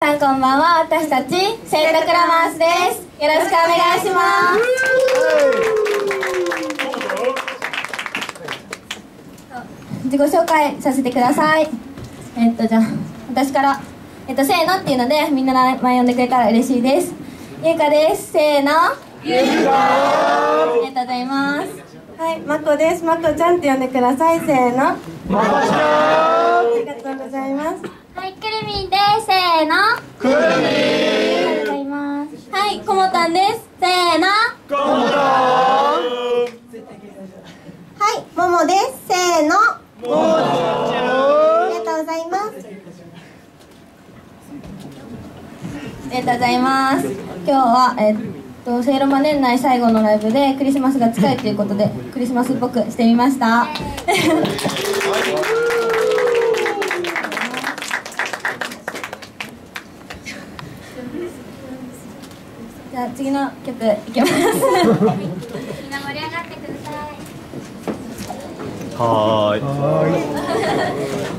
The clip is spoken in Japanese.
さんこんばんは。私たちセンタクラマースです。よろしくお願いします。自己紹介させてください。じゃあ私からせーのっていうのでみんな名前呼んでくれたら嬉しいです。ゆうかです。せーの、ゆうか。ありがとうございます。 はい、まこです。まこちゃんって呼んでください。せーの、まこちゃん。ありがとうございます。 はい、くるみんです。せーの、くるみん。ありがとうございます。はい、こもたんです。せーの、こもたん。 はい、ももです。せーの、ももちゃん。ありがとうございます。 ありがとうございます。今日は聖ロマ年内最後のライブでクリスマスが近いということでクリスマスっぽくしてみました。じゃあ次の曲いきます。みんな盛り上がってください。 はーい。